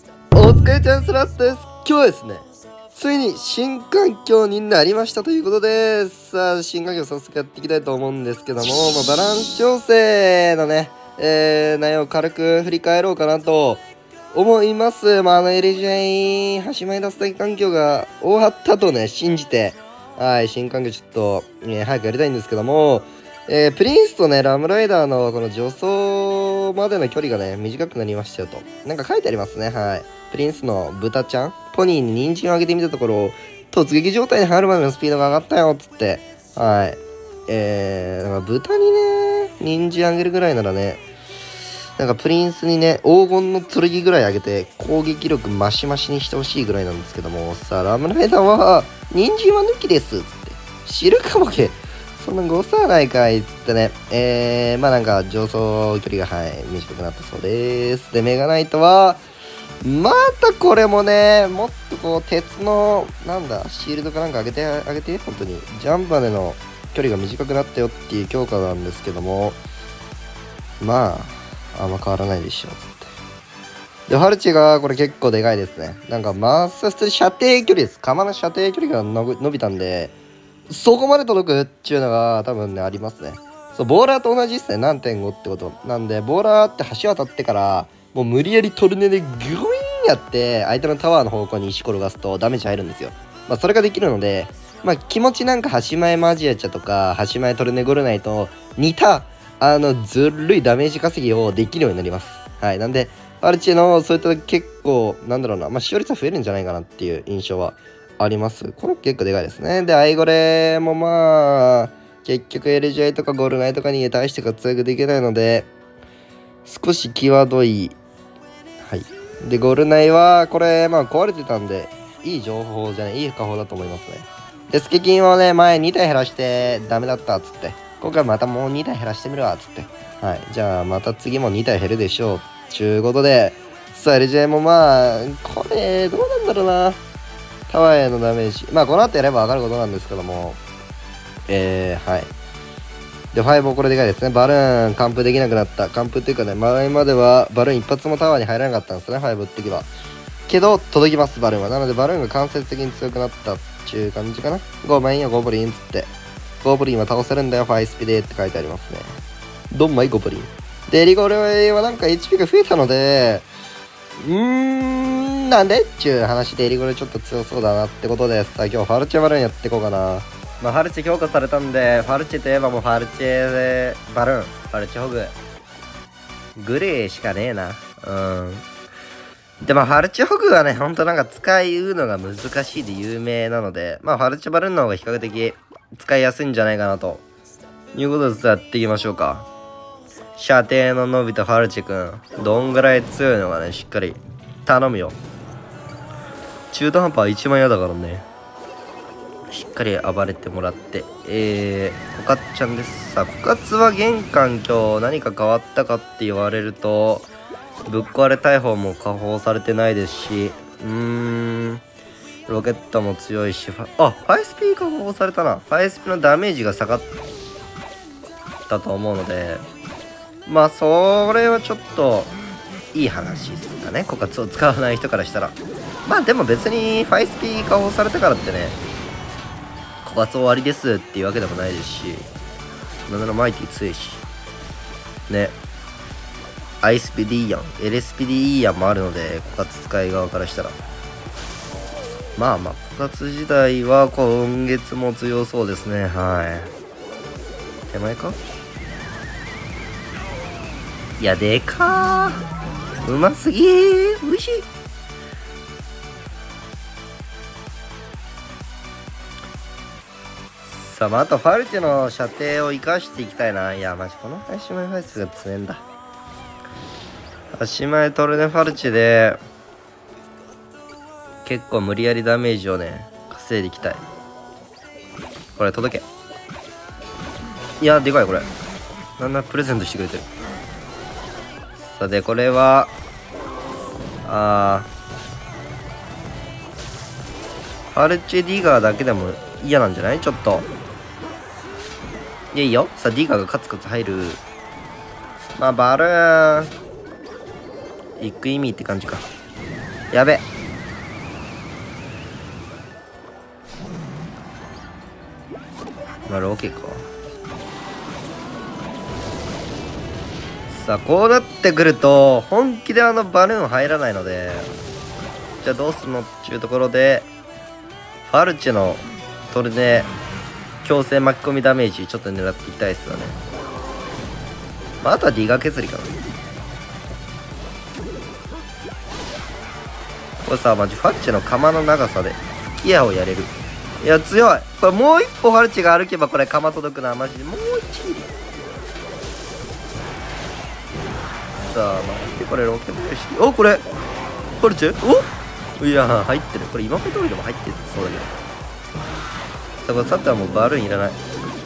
お疲れチャンスラットです。今日はですね、ついに新環境になりましたということで、さあ、新環境早速やっていきたいと思うんですけども、バランス調整のね、内容を軽く振り返ろうかなと思います。LJ、端前出すだけ環境が終わったとね、信じて、はい、新環境ちょっと、早くやりたいんですけども、プリンスとね、ラムライダーのこの助走までの距離がね、短くなりましたよと。なんか書いてありますね、はい。プリンスの豚ちゃん、ポニーに人参をあげてみたところ、突撃状態に入るまでのスピードが上がったよ、つって。はい。なんか豚にね、人参あげるぐらいならね、なんかプリンスにね、黄金の剣ぐらいあげて、攻撃力マシマシにしてほしいぐらいなんですけども、さあ、ラムライダーは、人参は抜きです、つって。知るかもけ。そんな誤差ないかいっつってね。なんか上層距離が、はい、短くなったそうです。で、メガナイトは、またこれもね、もっとこう、鉄の、なんだ、シールドかなんか上げて、本当に。ジャンプまでの距離が短くなったよっていう強化なんですけども、まあ、あんま変わらないでしょ、つって。で、ハルチがこれ結構でかいですね。なんか、マス普通に射程距離です。弾の射程距離が伸びたんで、そこまで届くっていうのが多分ね、ありますね。そう、ボーラーと同じですね。何点5ってこと。なんで、ボーラーって橋渡ってから、もう無理やりトルネでグイーンやって、相手のタワーの方向に石転がすとダメージ入るんですよ。それができるので、気持ちなんか橋前マジアチャとか、橋前トルネゴルナイと似た、ずるいダメージ稼ぎをできるようになります。はい。なんで、アルチの、そういった結構、なんだろうな、使用率は増えるんじゃないかなっていう印象はあります。これ結構でかいですね。で、アイゴレも結局 LGI とかゴールナイとかに対して活躍できないので、少し際どい。はい。で、ゴールナイは、これ、壊れてたんで、いい情報じゃない、いい加報だと思いますね。で、スケキンをね、前2体減らしてダメだったっつって、今回またもう2体減らしてみるわっつって。はい。じゃあ、また次も2体減るでしょう。ちゅうことで、さあ、LGI もこれ、どうなんだろうな。タワーへのダメージ。この後やれば分かることなんですけども、はい。で、5もこれでかいですね。バルーン、完封できなくなった。完封っていうかね、前まではバルーン一発もタワーに入らなかったんですね、5打ってきは。けど、届きます、バルーンは。なので、バルーンが間接的に強くなったっていう感じかな。ごめんよ、ゴブリンつって。ゴブリンは倒せるんだよ、ファイスピでって書いてありますね。ドンマイゴブリン。で、リゴレはなんか HP が増えたので、なんでっていう話でエリゴレちょっと強そうだなってことです。さあ今日ファルチェバルーンやっていこうかな。ファルチェ強化されたんで、ファルチェといえばもうファルチェでバルーン、ファルチェホグ。グレーしかねえな。で、ファルチェホグはね、ほんとなんか使うのが難しいで有名なので、ファルチェバルーンの方が比較的使いやすいんじゃないかなと。いうことでやっていきましょうか。射程の伸びたファルチェくん、どんぐらい強いのかね、しっかり頼むよ。中途半端は一番嫌だからね。しっかり暴れてもらって。コカッちゃんです。さあ、コカツは現環境何か変わったかって言われると、ぶっ壊れ大砲も加砲されてないですし、ロケットも強いし、ファイスピー加砲されたな。ファイスピのダメージが下がったと思うので、それはちょっと、いい話ですかね。コカツを使わない人からしたら。でも別にファイスピー加砲されたからってね、コカツ終わりですっていうわけでもないですし、なんならマイティ強いし、ね。アイスピでいいやん。LSP でいいやんもあるので、コカツ使い側からしたら。コカツ自体は今月も強そうですね。はい。手前か？いや、でかー。うますぎー。おいしい。さあ、あとファルチェの射程を生かしていきたいな。いや、この端前ファイスが強いんだ。端前トルネファルチェで、結構無理やりダメージをね、稼いでいきたい。これ届け。いや、でかいこれ。なんなプレゼントしてくれてる。さて、これは、ファルチェディガーだけでも嫌なんじゃない？ちょっと。いや、いいよ。さあ、ディガーがカツカツ入る。バルーン。行く意味って感じか。 やべ。まあロケか。さあこうなってくると本気でバルーン入らないので、じゃあどうするのっていうところでファルチェのトルネ強制巻き込みダメージちょっと狙っていきたいですよね。まあ、あとはディガ削りかな。これさ、マジファルチェの釜の長さで吹き矢をやれる。いや強い。これもう一歩ファルチェが歩けばこれ釜届くな。マジでもう1ミリ。さあ待って、これロケットして、おこれファルチェ、おいや入ってる。これ今まで通りでも入ってるそうだけど、さあこれさてはもうバルーンいらない。も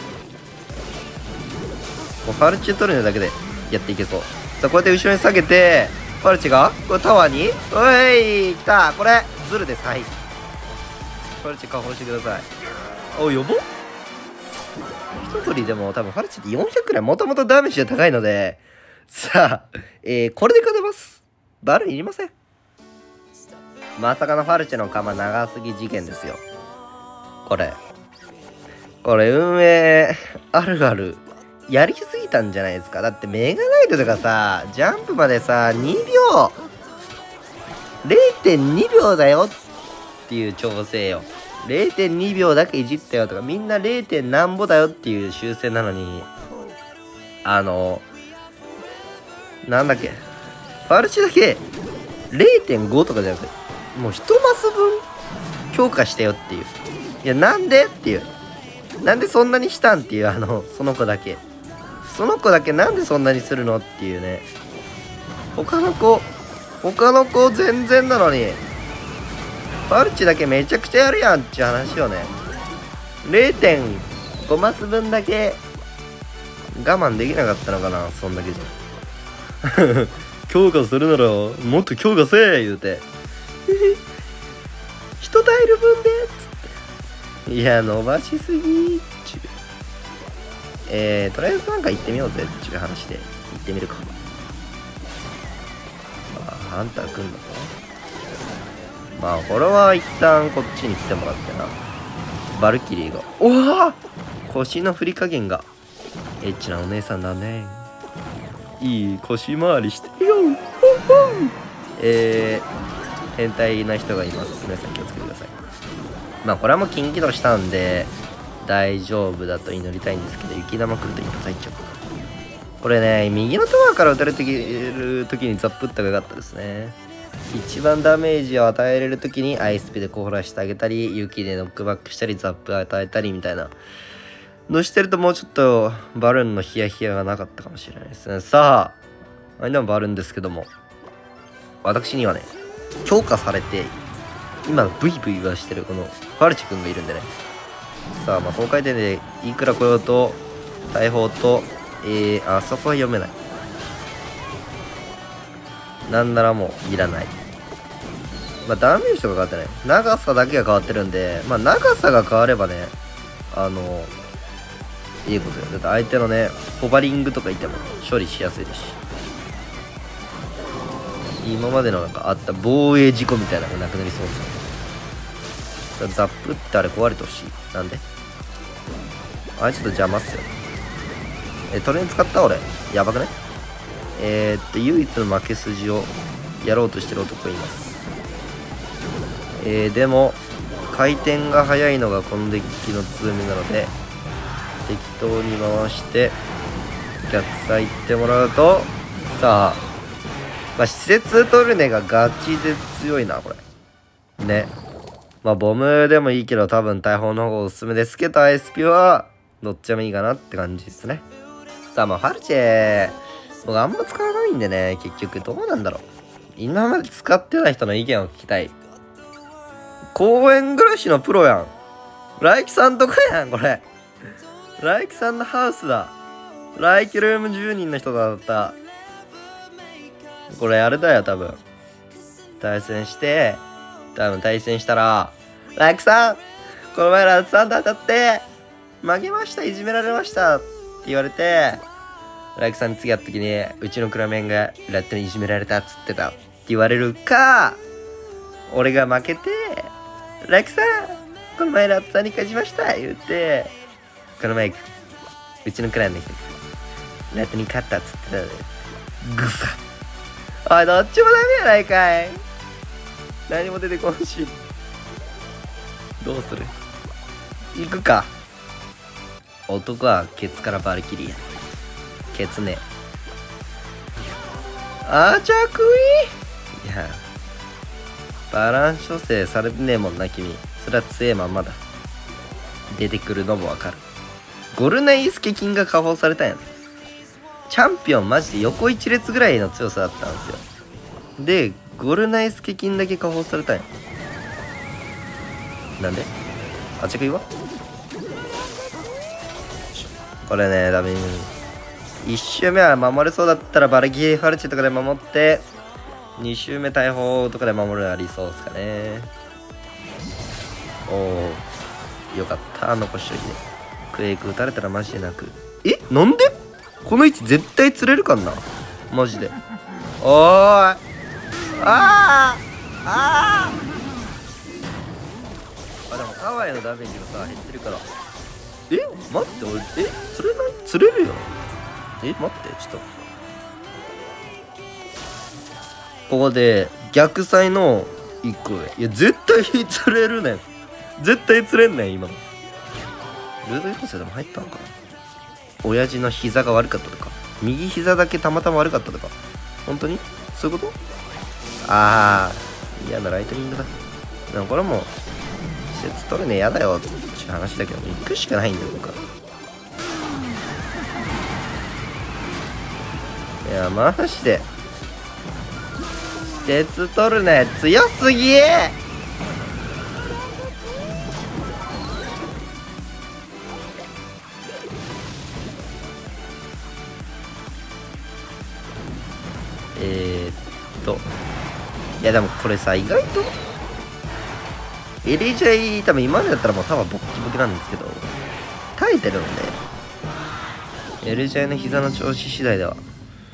うファルチェ取るのだけでやっていけそう。さあこうやって後ろに下げてファルチェがこれタワーにおい来た。これズルです。はい、ファルチェ加工してください。お呼ぼう。一振りでも多分ファルチェって400くらいもともとダメージが高いので、さあ、これで勝てます。バルーンいりません。まさかのファルチェの釜長すぎ事件ですよ。これ運営あるあるやりすぎたんじゃないですか。だってメガナイトとかさ、ジャンプまでさ2秒 0.2 秒だよっていう調整よ。0.2 秒だけいじったよとか、みんな 0. 何歩だよっていう修正なのに、なんだっけ、ファルチだけ 0.5 とかじゃなくて、もう1マス分強化したよっていう。いやなんでっていう、なんでそんなにしたんっていう、その子だけなんでそんなにするのっていうね。他の子全然なのにファルチだけめちゃくちゃやるやんっていう話よね。 0.5 マス分だけ我慢できなかったのかな、そんだけじゃ強化するならもっと強化せー言うて一タイル分でっつって、いや伸ばしすぎーっちゅう。とりあえずなんか行ってみようぜっていう話で行ってみるか。ハンター来んのか。まあこれは一旦こっちに来てもらってな。バルキリーがおわ腰の振り加減がエッチなお姉さんだね。いい腰回りしてるよ。変態な人がいます。皆さん気をつけてください。まあこれはもう近畿度したんで大丈夫だと祈りたいんですけど、雪玉来ると一発入っちゃう。これね、右のタワーから撃たれてる時にザップった方が良かったですね。一番ダメージを与えれる時にアイスピで凍らしてあげたり、雪でノックバックしたり、ザップ与えたりみたいなのしてると、もうちょっとバルーンのヒヤヒヤがなかったかもしれないですね。さあ、でもバルーンですけども、私にはね強化されて今ブイブイはしてるこのファルチ君がいるんでね。さあ、まあ高回転でいくら来ようと大砲とあそこは読めない。なんならもういらない。まあダメージとか変わってない。長さだけが変わってるんで、まあ長さが変わればね、いいことよ。だって相手のね、ホバリングとかいても処理しやすいですし、今までのなんかあった防衛事故みたいなのがなくなりそうですよね。ザップってあれ壊れてほしい。なんであれちょっと邪魔っすよ。トレーン使った俺。やばくね。唯一の負け筋をやろうとしてる男がいます。でも回転が速いのがこのデッキの強みなので、適当に回して逆サイ行ってもらうと、さあ、まあ、施設トルネがガチで強いなこれね。まあボムでもいいけど多分大砲の方がおすすめですけど、 ISP はどっちでもいいかなって感じですね。さあ、まあファルチェ僕あんま使わないんでね、結局どうなんだろう。今まで使ってない人の意見を聞きたい。公園暮らしのプロやん。ライキさんとかやんこれ。ライキさんのハウスだ。ライキルーム10人の人だった。これあれだよ、多分対戦したら、ライキさんこの前ラッツさんと当たって負けました、いじめられましたって言われて、ライキさんに次会った時に、うちのクラメンがラットにいじめられたっつってたって言われるか、 俺が負けて、ラクさん、この前ラッツァに勝ちました言って、この前、うちのクランの人、ラッツに勝ったっつってたので、グサッ。おい、どっちもダメやないかい。何も出てこんし。どうする？行くか。男はケツからバルキリーや。ケツね。あーちゃくい。いや、バラン処世されてねえもんな、君。それは強えまんまだ。出てくるのもわかる。ゴルナイスケキンが加工されたんやね。チャンピオンマジで横一列ぐらいの強さだったんですよ。で、ゴルナイスケキンだけ加工されたんや。なんで？あ、ちくいわ。これね、ダメ。1周目は守れそうだったらバルキリーファルチェとかで守って、2周目大砲とかで守るのありそうですかね。おお、よかった。残しといて。クエイク打たれたらマジで泣く。え、なんでこの位置絶対釣れるかんなマジで。おーい。ああでもタワーへのダメージがさ減ってるから。え、待って、俺釣れるよ。え、待って、ちょっとここで逆サイの1個上。いや絶対釣れるねん。絶対釣れんねん今の。ルード要請でも入ったのかな。親父の膝が悪かったとか、右膝だけたまたま悪かったとか、本当にそういうこと？ああ、嫌なライトニングだ。でもこれも施設取るね、嫌だよっていう話だけど、行くしかないんだよ僕は。いやマジで施設取るね強すぎー。いやでもこれさ、意外とエリジャイ多分今までだったらもう多分ボッキボキなんですけど、耐えてるので、エリジャイの膝の調子次第では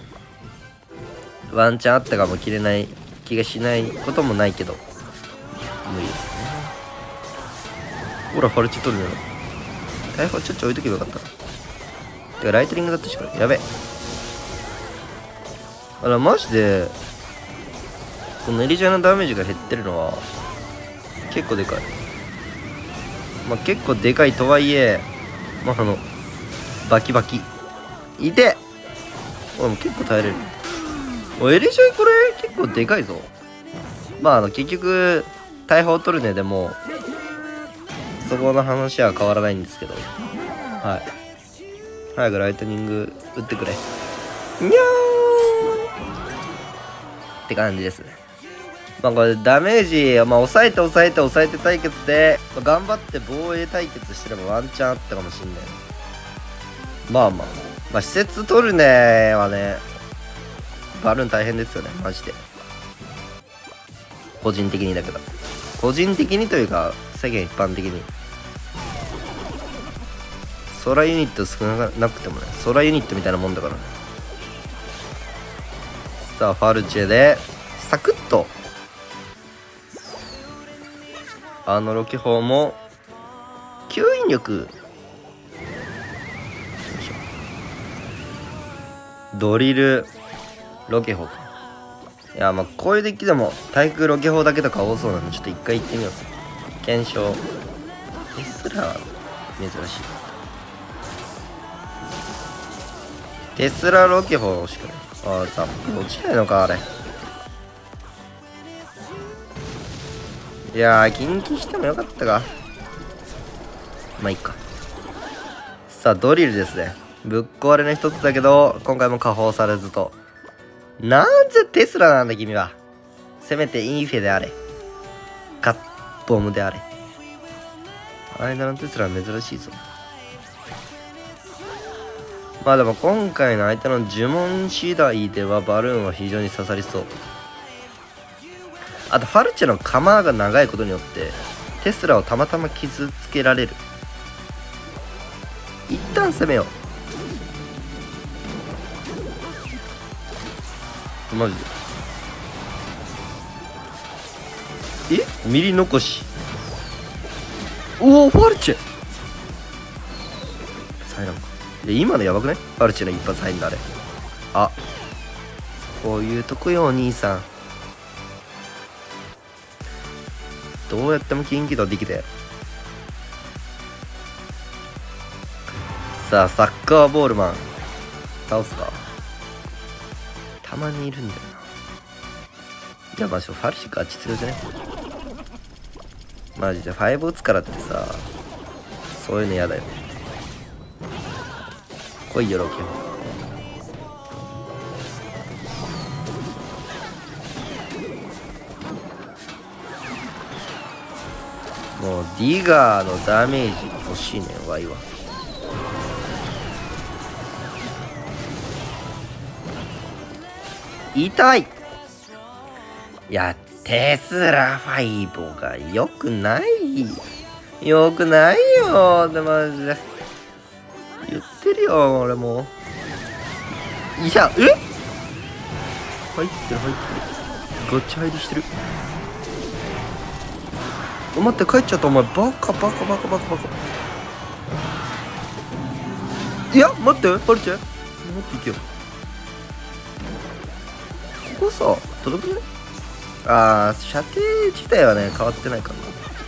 ワンチャンあったかも切れない気がしないこともないけど、無理ですね。ほらファルチ取るの。大砲ちょっち置いとけばよかった。てかライトニングだったし、これやべえ。あらマジでこのエリジャーのダメージが減ってるのは結構でかい。まあ結構でかいとはいえ、まあバキバキいて、俺も結構耐えれる。エリジャーこれ結構でかいぞ。まあ結局大砲取るねでもそこの話は変わらないんですけど、はい、早くライトニング打ってくれ。にゃーって感じですね。まあこれダメージ、まあ抑えて対決で、まあ、頑張って防衛対決してればワンチャンあったかもしんない。まあ施設取るねはね、バルーン大変ですよねマジで。個人的にだけど、個人的にというか世間一般的にソラユニット少なくてもね、ソラユニットみたいなもんだからね。さあファルチェでサクッとロケ砲も吸引力、ドリルロケ砲か。いやまあこういうデッキでも対空ロケ砲だけとか多そうなんで、ちょっと一回行ってみます。検証。テスラは珍しい。テスラロケ砲欲しくない？ああ、ザップ落ちないのかあれ。いやー、近畿してもよかったか。まあいいか。さあドリルですね。ぶっ壊れの一つだけど今回も加砲されずと。なんぜテスラなんだ君は。せめてインフェであれ、カッボムであれ。間のテスラは珍しいぞ。まあでも今回の相手の呪文次第ではバルーンは非常に刺さりそう。あとファルチェの構が長いことによってテスラをたまたま傷つけられる。一旦攻めようマジで。 ミリ残し。おお、ファルチェ入らんか。今のやばくない？ファルチェの一発入んだあれ。あ、こういうとこよお兄さん。どうやっても近畿道できて。さあ、サッカーボールマン倒すか。たまにいるんだよな。いや、マジでファルチェガチ強いじゃね。マジで5打つからってさ、そういうのやだよ。来いよロケ。もうディガーのダメージ欲しいねんワイは。痛い。いや、テスラ5がよくないよくないよ。でマジで言ってるよ俺も。いや、入ってる入ってる。ガチ入りしてる。待って、帰っちゃった。お前バカ。いや待って、ファルチェ待っていけよ。ここさ届くね。射程自体はね変わってないからな。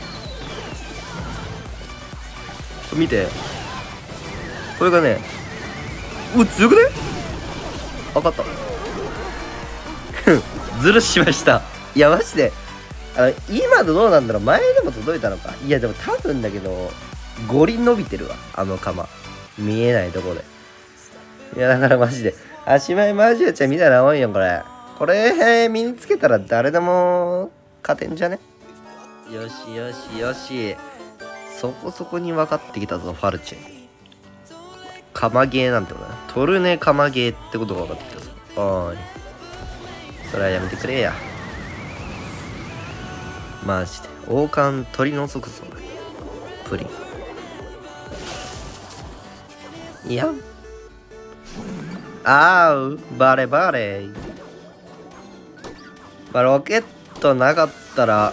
見て、これがね、強くね。分かったズルしました。いやマジで今のどうなんだろう。前でも届いたのか。いやでも多分だけどゴリ伸びてるわ、あの釜見えないとこで。いやだからマジで足前マジュちゃんみたいなもんよこれ。これ身につけたら誰でも勝てんじゃね。よしそこそこに分かってきたぞファルチェ。釜ゲーなんてことだ。トルネ釜ゲーってことが分かってきたぞ。おーい、それはやめてくれやマジで。王冠取り除くぞプリン。いやバレロケットなかったら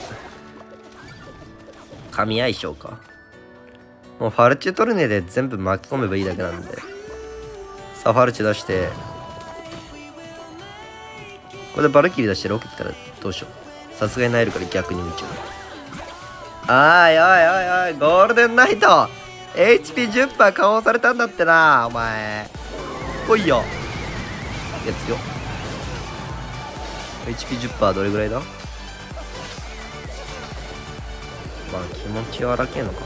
神相性か。もうファルチェトルネで全部巻き込めばいいだけなんで。さあファルチェ出して、これでバルキリー出してロケットたらどうしよう。さすがになえるから逆に見ちゃう。おいゴールデンナイト HP10% 加工されたんだってな。お前来いよ。いや強っ。 HP10% どれぐらいだ。まあ気持ちは荒けえのか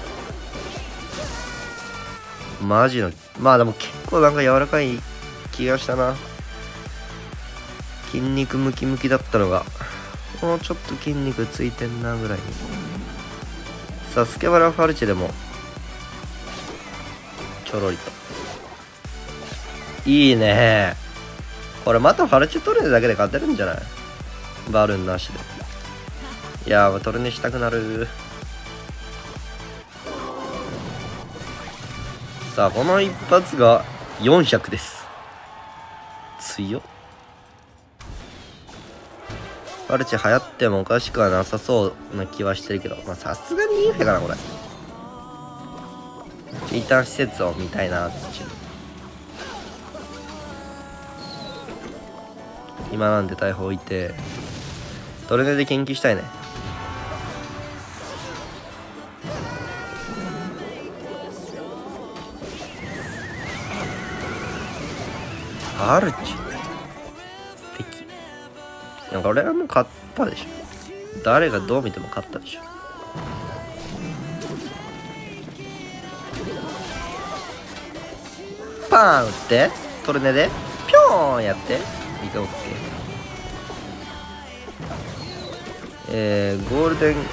マジの。まあでも結構なんか柔らかい気がしたな。筋肉ムキムキだったのがもうちょっと筋肉ついてんなぐらいに。さあスケバラファルチェでもちょろりといいね。これまたファルチェトルネだけで勝てるんじゃない。バルーンなしで。いやートルネしたくなる。さあこの一発が400です。強っ。ファルチェ流行ってもおかしくはなさそうな気はしてるけど、まあさすがにインフェかなこれ。一旦施設を見たいなって。今なんで大砲置いてトルネで研究したいね。ファルチェ素敵。なんか俺らも勝ったでしょ。誰がどう見ても勝ったでしょ。パーン打ってトルネでピョーンやって見ておけ。ゴールデン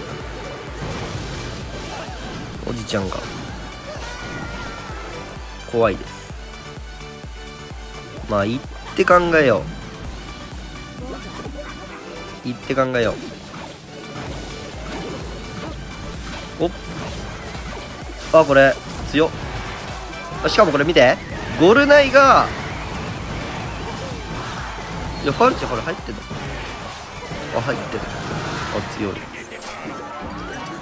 おじちゃんが怖いです。まあ行って考えよう。おっこれ強っ。しかもこれ見てゴルナイがいやファルチェこれ入ってんの。入ってる。強い。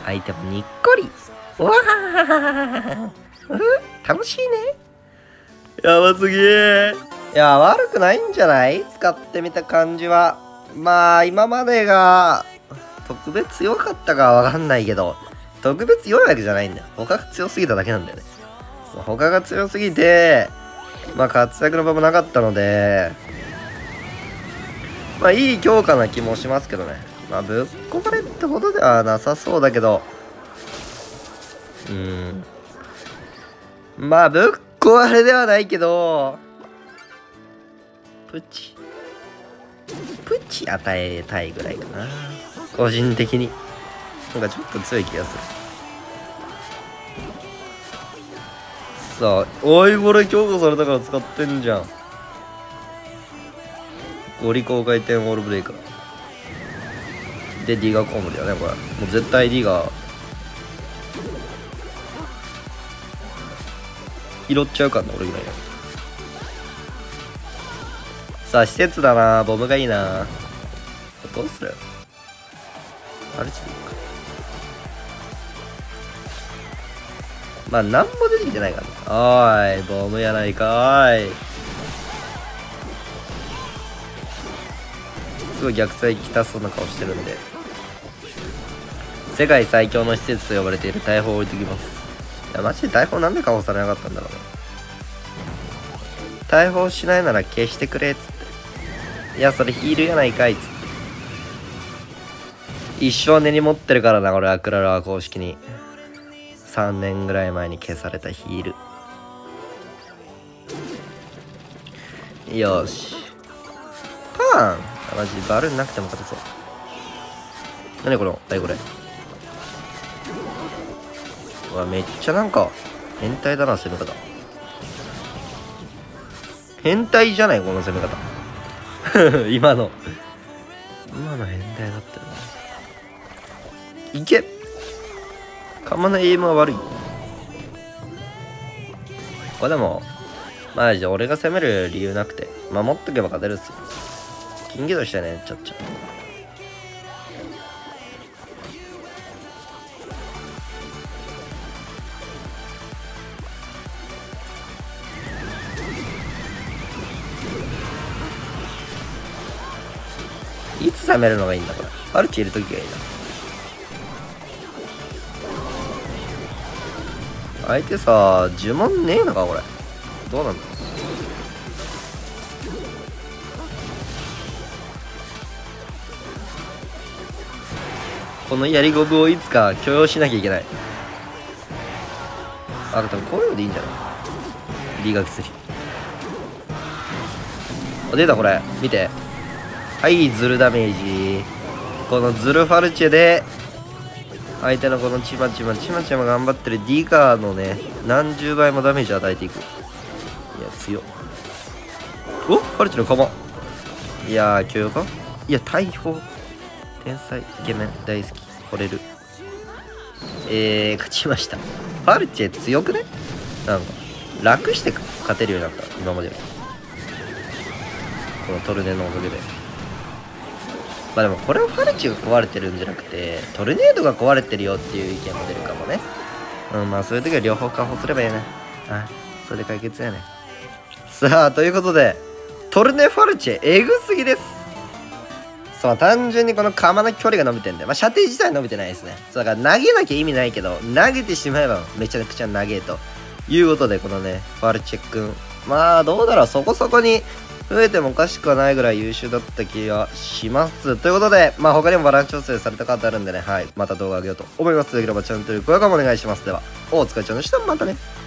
相手もにっこり。わー楽しいね。やばすぎー。いや、悪くないんじゃない？使ってみた感じは。まあ、今までが特別強かったかはわかんないけど、特別弱いわけじゃないんだよ。他が強すぎただけなんだよね。そう、他が強すぎて、まあ活躍の場もなかったので、まあいい強化な気もしますけどね。まあぶっ込まれってほどではなさそうだけど、まあぶっ壊れではないけど、プチ与えたいぐらいかな。個人的に。なんかちょっと強い気がする。さあ、おい、これ強化されたから使ってんじゃん。ゴリ高回転ウォールブレイカー。で、ディガーコムだよね、これ。もう絶対ディガー。拾っちゃうからな、俺ぐらいや。さあ、施設だな。ボムがいいな。どうする？あれちょっといいか。まあ、なんも出てきてないからね。おーい、ボムやないかーい。すごい逆サイきたそうな顔してるんで。世界最強の施設と呼ばれている大砲を置いてきます。いや、マジで大砲なんで確保されなかったんだろうね。大砲しないなら消してくれっつって。いや、それヒールやないかいっつって。一生根に持ってるからな、俺はクララは公式に。3年ぐらい前に消されたヒール。よし。パーン。マジバルーンなくても勝てそう。何これ？これ。うわ、めっちゃなんか、変態だな、攻め方。変態じゃないこの攻め方。今の変態だったよね。いけ！釜のエイムは悪い。ここでも、マジで俺が攻める理由なくて、守っとけば勝てるっすよ。金魚としてね、ちょっちゃ。いつ攻めるのがいいんだこれ。パルチいるときがいいな。相手さ、呪文ねえのかこれ。どうなんだ。このやりゴブをいつか許容しなきゃいけない。あ、でもこういうのでいいんじゃない？リーガ薬。あ、出たこれ。見て。はい、ズルダメージ。このズルファルチェで、相手のこのちまちま頑張ってるディガーのね、何十倍もダメージ与えていく。いや、強っ。お、ファルチェの釜。いやー、許容か？いや、大砲。天才、イケメン、大好き、惚れる。勝ちました。ファルチェ強くね？なんか、楽して勝てるようになった、今までより。このトルネのおかげで。まあでもこれはファルチが壊れてるんじゃなくて、トルネードが壊れてるよっていう意見も出るかもね。まあそういう時は両方確保すればいいね。あ、それで解決やね。さあ、ということで、トルネファルチェ、えぐすぎです。そう、単純にこの釜の距離が伸びてんだよ。まあ射程自体伸びてないですね。そう、だから投げなきゃ意味ないけど、投げてしまえばめちゃくちゃ投げということで、このね、ファルチェ君。まあどうだろう、そこそこに増えてもおかしくはないぐらい優秀だった気がします。ということで、まあ他にもバランス調整されたカードあるんでね、はい、また動画あげようと思います。できればチャンネル登録もお願いします。では、お疲れ様でした。またね。